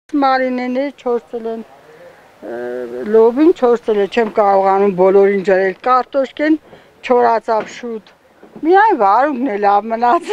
Մարինեները չորցել են, լոբին չորցել է, չեմ կարողանում բոլորին ջրել, կարտոշկեն չորացավ շուտ, միայն վարունգն է լավ մնաց,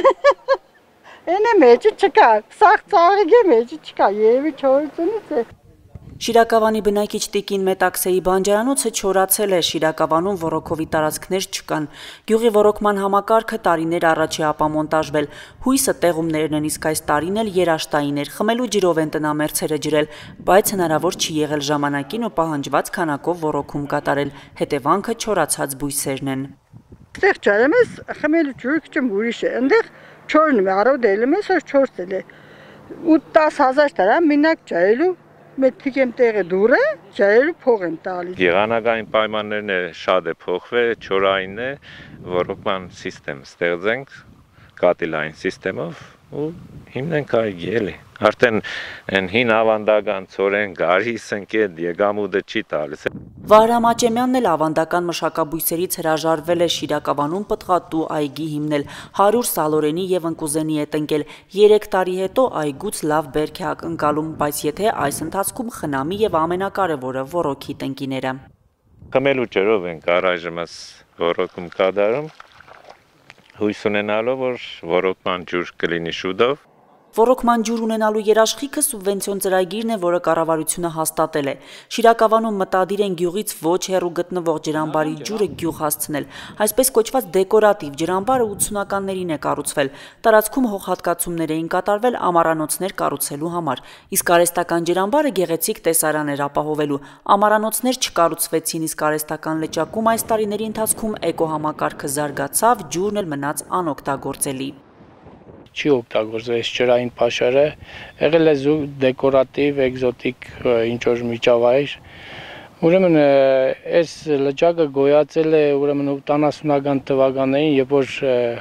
են է մեջը չկա, սաղ ծաղիկ է մեջը չկա, երևի չորությունից է։ Շիրակավանի բնակիչ Տիկին Մետաքսեի բանջարանոցը չորացել է, Շիրակավանում ոռոգովի տարածքներ չկան։ Գյուղի ոռոգման համակարգը տարիներ առաջ է ապամոնտաժվել, հույսը տեղումներն են, իսկ այս տարին էլ երաշտային էր, խմելու ջրով են տնամերձերը ջրել, բայց հնարավոր չի եղել ժամանակին ու պահանջված քանակով ոռոգում կատարել, հետևանքը չորացած բույսերն են։ Այդտեղ ջրում ես խմելու ջուրը քիչ ուրիշ է, այնտեղ չորնում է, առավ դելում ես, որ չորցել է։ 8-10,000 դրամ մենակ ջրելու Մեթիկ եմ տեղը դուր է, ջրելու փող եմ տալիս։ Եղանակային պայմաններն շատ է փոխվել, չորային է, ոռոգման սիստեմ ստեղծենք, կատիլային սիստեմով ու հիմնենք այգի էլի։ Արդեն այն հին ավանդական ցորեն, գարիս ընկել, եկամուտը չի տալիս։ Վահրամ Աճեմյանն էլ ավանդական մշակաբույսերից հրաժարվել է, Շիրակավանում պտղատու այգի հիմնել, 100 սալորենի եւ ընկուզենի է տնկել, 3 տարի հետո այգուց լավ բերք է ակնկալում, բայց եթե այս ընթացքում խնամի եւ ամենակարևորը ոռոգի տնկիները։ Խմելու ջրով ենք առայժմս ոռոգում կատարում, հույս ունենալով, որ ոռոգման ջուր կլինի շուտով։ Ոռոգման ջուր ունենալու երաշխիքը սուբվենցիոն ծրագիրն է, որը կառավարությունը հաստատել է։ Շիրակավանում մտադիր են գյուղից ոչ հեռու գտնվող ջրամբարի ջուրը գյուղ հասցնել։ Այսպես կոչված դեկորատիվ ջրամբարը 80-ականներին է կառուցվել։ Տարածքում հողհատկացումներ էին կատարվել ամառանոցներ կառուցելու համար։ Իսկ արհեստական ջրամբարը գեղեցիկ տեսարան էր ապահովելու։ Ամառանոցներ չկառուցվեցին, իսկ արհեստական լճակում այս տարիների ընթացքում էկոհամակարգը զարգացավ, ջուրն էլ մնաց անօգտագործելի։ Չի օգտագործվել այս ջրային փաշարը, եղել է դեկորատիվ, էկզոտիկ ինչ-որ միջավայր։ Ուրեմն այս լճակը գոյացել է ուրեմն 80-ական թվականներին, երբ որ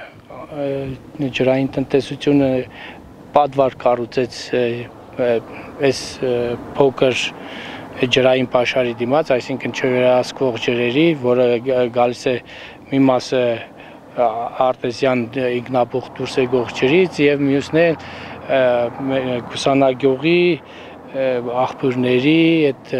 ջրային տնտեսությունը պատվար կառուցեց այս փոքր ջրային փաշարի դիմաց, այսինքն չվերահսկվող ջրերի, որը գալիս է մի մասը արտեզյան ինքնաբուխ դուրս եկող ջրից եւ մյուսներ Քուսանագյուղի աղբյուրների այդ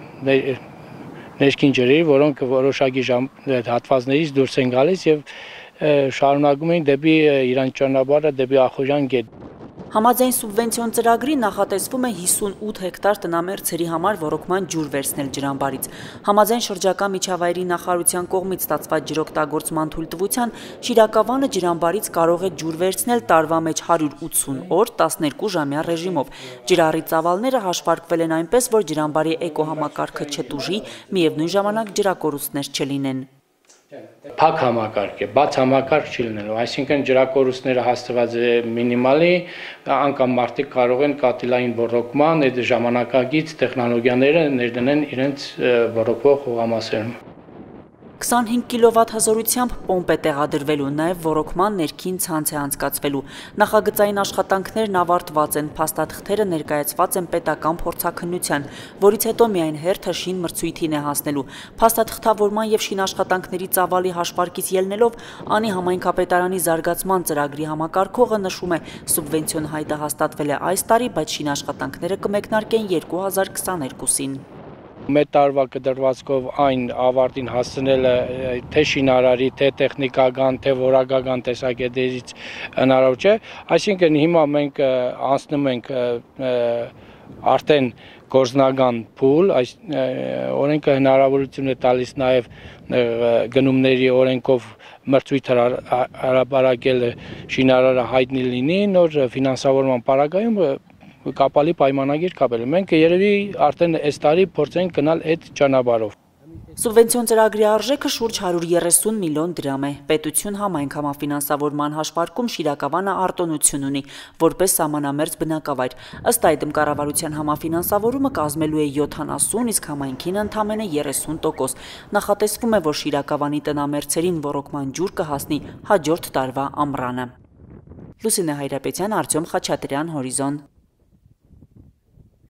ներքին ջրերի, որոնք որոշակի հատվածներից դուրս են գալիս եւ շարունակում են դեպի իրանց ճանապարհը, դեպի Ախորյան գետ։ Համաձայն սուբվենցիոն ծրագրի նախատեսվում է 58 հեկտար տնամերձերի համար ոռոգման ջուր վերցնել ջրամբարից։ Համաձայն շրջակա միջավայրի նախարարության կողմից ստացված ջրօգտագործման թույլտվության Շիրակավանը ջրամբարից կարող է ջուր վերցնել տարվա մեջ 180 օր 12-ժամյա ռեժիմով։ Ջրառի ծավալները հաշվարկվել են այնպես, որ ջրամբարի էկոհամակարգը չտուժի, միևնույն ժամանակ ջրակորուստներ չլինեն։ Փակ համակարգ է, բաց համակարգ չի լինելու, այսինքն ջրակորուստները հաստատված է մինիմալի, անգամ մարդիկ կարող են կատիլային ոռոգման այդ ժամանակակից տեխնոլոգիաները ներդնեն իրենց ոռոգվող հողամասերում։ 25 կիլովատ հզորությամբ պոմպ է տեղադրվելու, նաև ոռոգման ներքին ցանց է անցկացվելու։ Նախագծային աշխատանքներն ավարտված են, փաստաթղթերը ներկայացված են պետական փորձաքննության, որից հետո միայն հերթը շին մրցույթին է հասնելու։ Փաստաթղթավորման եւ շինաշխատանքների ծավալի հաշվարկից ելնելով Անի համայնքապետարանի զարգացման ծրագրի համակարգողը նշում է, սուբվենցիոն հայտը հաստատվել է այս տարի, բայց շինաշխատանքները կմեկնարկեն 2022-ին։ Մեկ տարվա կդրվածքով այն ավարտին հասցնելը թե շինարարի, թե տեխնիկական, թե որակական տեսակետներից հնարավոր չէ, այսինքն հիմա մենք անցնում ենք արդեն գործնական փուլ, այս օրենքը հնարավորություն է տալիս նաև գնումների օրենքով մրցույթ հրապարակել շինարարը հայտնի լինի, նոր ֆինանսավորման պարագայում կապալի պայմանագիր կապել։ Մենք երևի արդեն այս տարի փորձենք գնալ այդ ճանապարհով։ Սուբվենցիոն ծրագրի արժեքը շուրջ 130 միլիոն դրամ է։ Պետություն համայնք համաֆինանսավորման հաշվարկում Շիրակավանը արտոնություն ունի, որպես սահմանամերձ բնակավայր։ Ըստ այդմ կառավարության համաֆինանսավորումը կազմելու է 70, իսկ համայնքին ընդամենը 30%։ Նախատեսվում է, որ Շիրակավանի տնամերձերին ոռոգման ջուր կհասնի հաջորդ տարվա ամռանը։ Լուսինե Հայրապետյան, Արտյոմ Խաչատրյան, Հորիզոն։